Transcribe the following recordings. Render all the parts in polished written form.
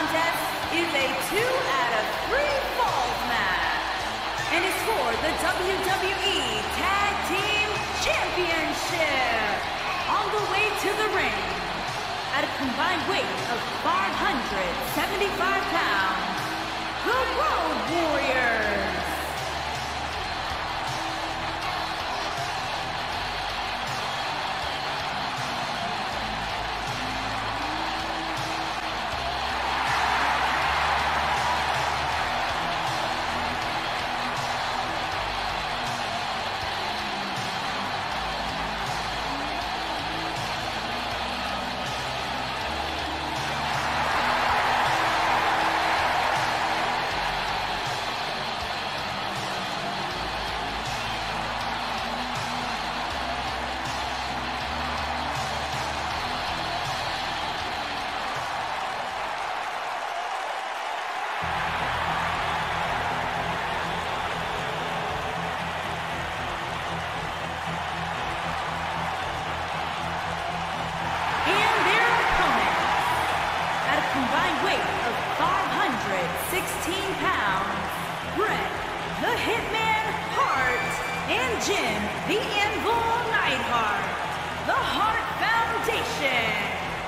contest is a 2 out of 3 falls match and is for the WWE Tag Team Championship. On the way to the ring, at a combined weight of 575 pounds, the Road Warriors. Combined weight of 516 pounds, Bret the Hitman Hart and Jim the Anvil Neidhart, the Hart Foundation.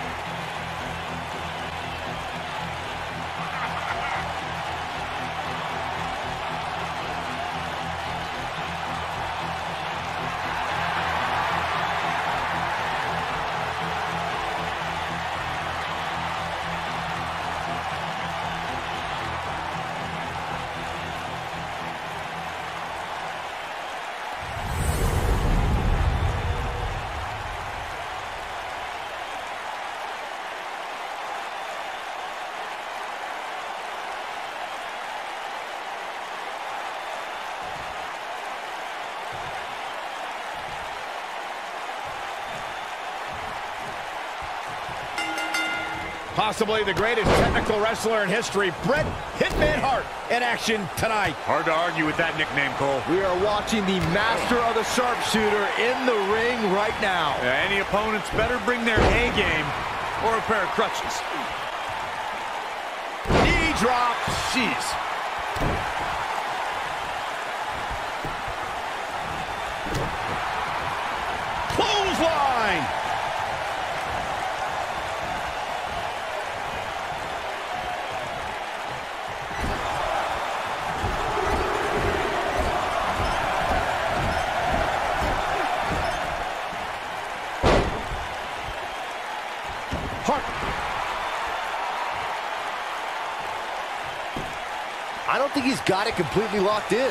Possibly the greatest technical wrestler in history, Bret Hitman Hart, in action tonight. Hard to argue with that nickname, Cole. We are watching the master of the sharpshooter in the ring right now. Any opponents better bring their A game or a pair of crutches. Knee drop. Jeez. Clothesline. I don't think he's got it completely locked in.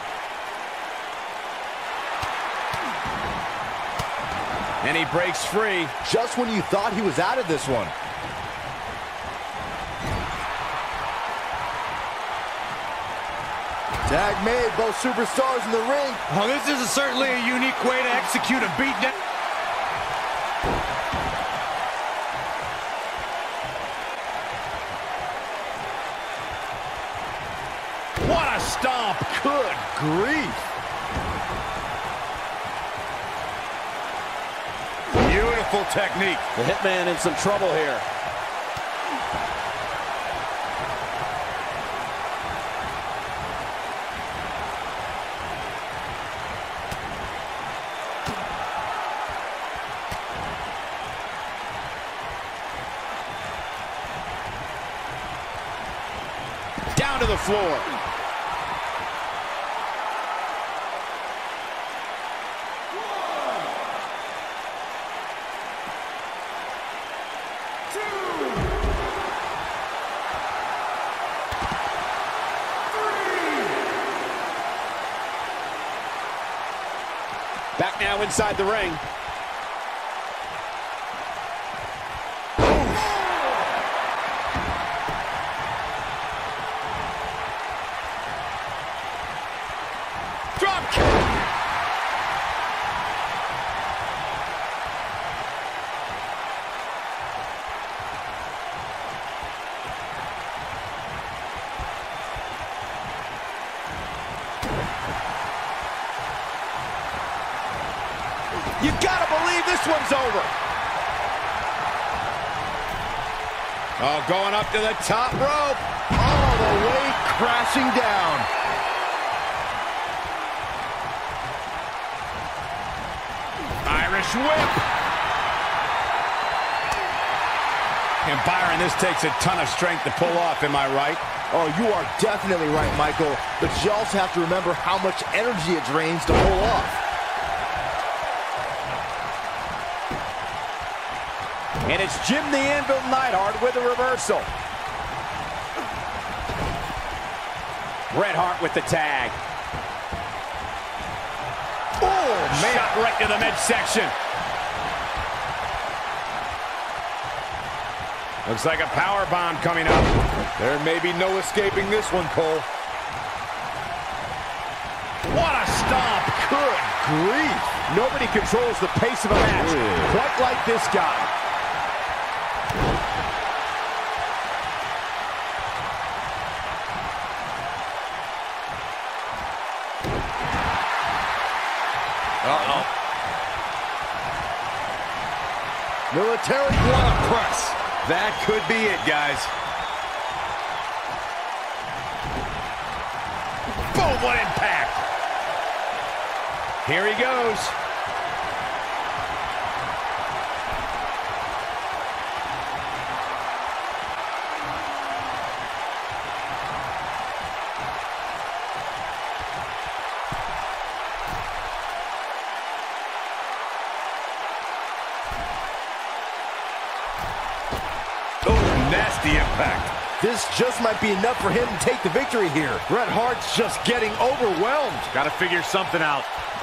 And he breaks free. Just when you thought he was out of this one. Tag made, both superstars in the ring. Oh, this is certainly a unique way to execute a beatdown. What a stomp. Good grief. Beautiful technique. The Hitman in some trouble here. Down to the floor. Back now inside the ring. Drop kick. You gotta believe this one's over. Oh, going up to the top rope. All the way crashing down. Irish whip. And Byron, this takes a ton of strength to pull off, am I right? Oh, you are definitely right, Michael. But you also have to remember how much energy it drains to pull off. And it's Jim the Anvil Neidhart with a reversal. Bret Hart with the tag. Oh, man. Shot right to the midsection. Looks like a power bomb coming up. There may be no escaping this one, Cole. What a stomp. Good grief. Nobody controls the pace of a match quite like this guy. Uh-oh. Military What a press. That could be it, guys. Boom, what impact. Here he goes. Nasty impact. This just might be enough for him to take the victory here. Bret Hart's just getting overwhelmed. Got to figure something out.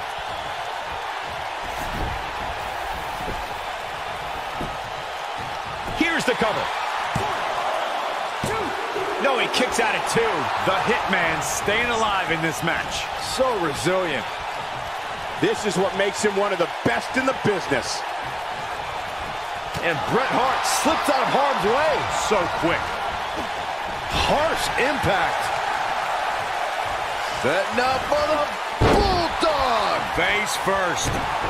Here's the cover. 1, 2. No, he kicks out at 2. The Hitman staying alive in this match. So resilient. This is what makes him one of the best in the business. And Bret Hart slips out of harm's way. So quick. Harsh impact. Setting up for the Bulldog. Face first.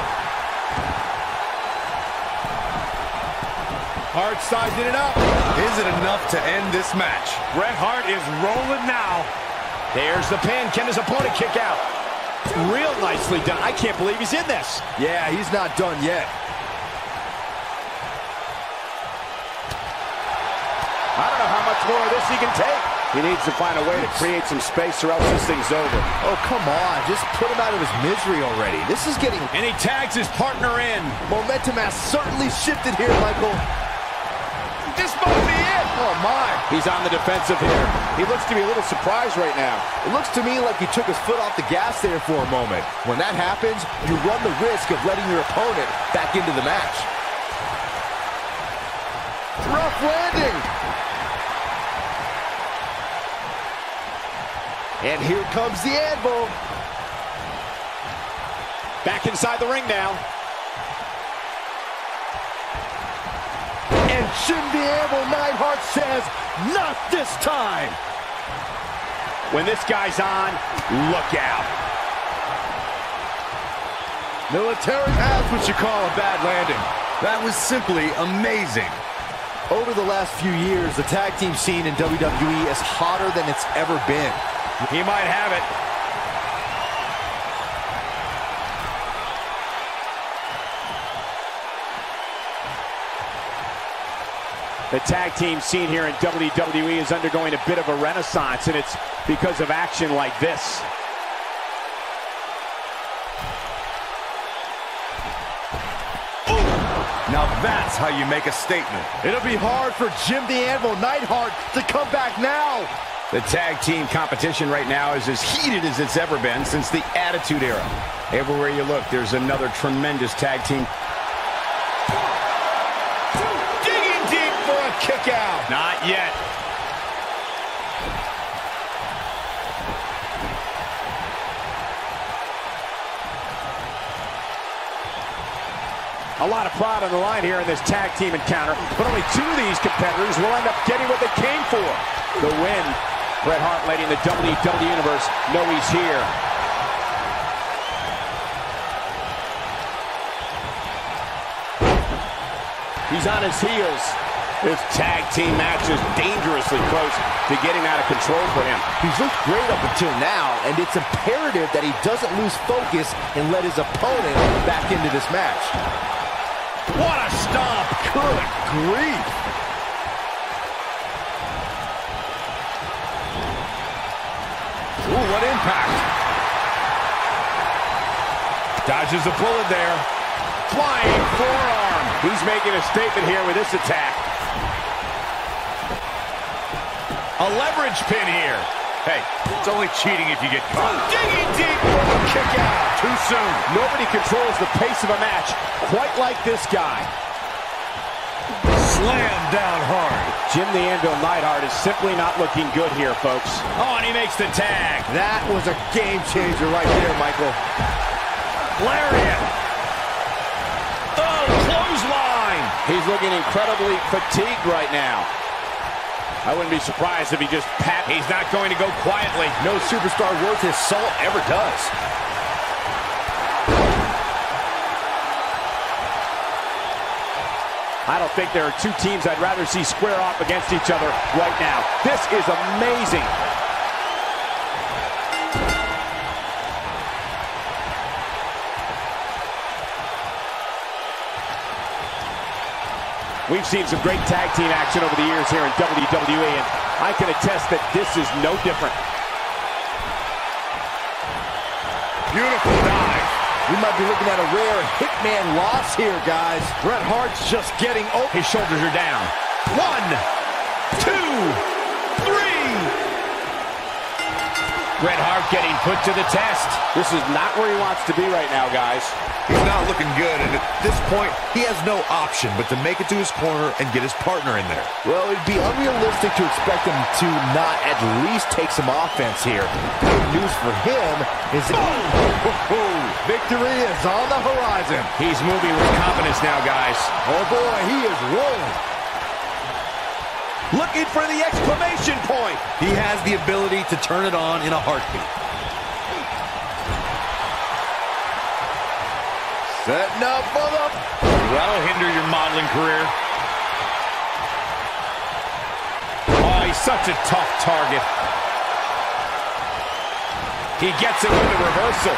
Hart sizing it up. Is it enough to end this match? Bret Hart is rolling now. There's the pin. Can his opponent kick out? Real nicely done. I can't believe he's in this. Yeah, he's not done yet. I don't know how much more of this he can take. He needs to find a way to create some space or else this thing's over. Oh, come on. Just put him out of his misery already. This is getting... And he tags his partner in. Momentum has certainly shifted here, Michael. This might be it. Oh, my. He's on the defensive here. He looks to be a little surprised right now. It looks to me like he took his foot off the gas there for a moment. When that happens, you run the risk of letting your opponent back into the match. Rough landing. And here comes the Anvil. Back inside the ring now. And Jim the Anvil Neidhart says, not this time. When this guy's on, look out. Military, That's what you call a bad landing. That was simply amazing. over the last few years, the tag team scene in WWE is hotter than it's ever been. He might have it. The tag team scene here in WWE is undergoing a bit of a renaissance, and it's because of action like this. Now that's how you make a statement. It'll be hard for Jim the Anvil Neidhart to come back now. The tag team competition right now is as heated as it's ever been since the Attitude Era. Everywhere you look, there's another tremendous tag team. Digging deep for a kick out. Not yet. A lot of pride on the line here in this tag team encounter, but only two of these competitors will end up getting what they came for. The win. Bret Hart letting the WWE Universe know he's here. He's on his heels. This tag team match is dangerously close to getting out of control for him. He's looked great up until now, and it's imperative that he doesn't lose focus and let his opponent back into this match. What a stomp! Good grief! Ooh, what impact! Dodges a bullet there. Flying forearm. He's making a statement here with this attack. A leverage pin here. Hey, it's only cheating if you get caught. Digging deep for the kick out. Too soon. Nobody controls the pace of a match quite like this guy. Slam down hard. Jim the Anvil Neidhart is simply not looking good here, folks. Oh, and he makes the tag. That was a game changer right there, Michael. Lariat. Oh, clothesline. He's looking incredibly fatigued right now. I wouldn't be surprised if he just pat. He's not going to go quietly. No superstar worth his salt ever does. I don't think there are two teams I'd rather see square off against each other right now. This is amazing. We've seen some great tag team action over the years here in WWE, and I can attest that this is no different. Beautiful dive. We might be looking at a rare hitman loss here, guys. Bret Hart's just getting open. His shoulders are down. 1, 2, 3. Bret Hart getting put to the test. This is not where he wants to be right now, guys. He's not looking good, and at this point, he has no option but to make it to his corner and get his partner in there. Well, it'd be unrealistic to expect him to not at least take some offense here. Good news for him is victory is on the horizon. He's moving with confidence now, guys. Oh boy, he is rolling. Looking for the exclamation point. He has the ability to turn it on in a heartbeat. Setting up for the... That'll hinder your modeling career. Oh, he's such a tough target. He gets it with the reversal.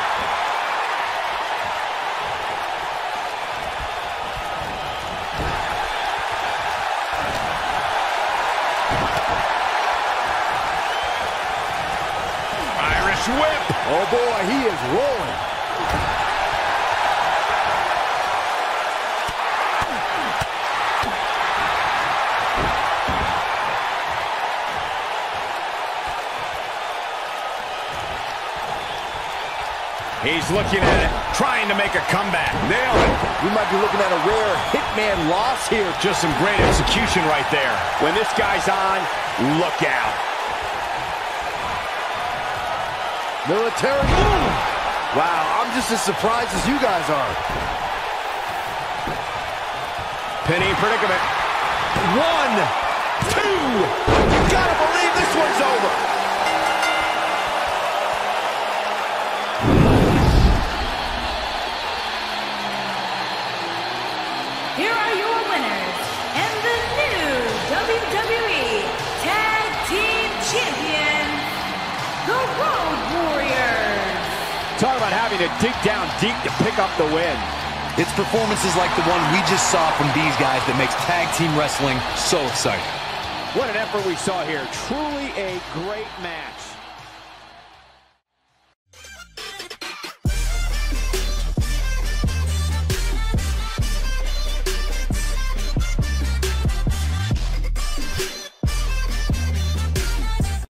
Irish whip. Oh boy, he is rolling. He's looking at it, trying to make a comeback. Nailed it. We might be looking at a rare hitman loss here. Just some great execution right there. When this guy's on, look out. Military move. Wow, I'm just as surprised as you guys are. Pinning predicament. 1, 2. You gotta believe this one's over. Here are your winners and the new WWE Tag Team Champions, the Road Warriors. Talk about having to dig down deep to pick up the win. It's performances like the one we just saw from these guys that makes tag team wrestling so exciting. What an effort we saw here. Truly a great match.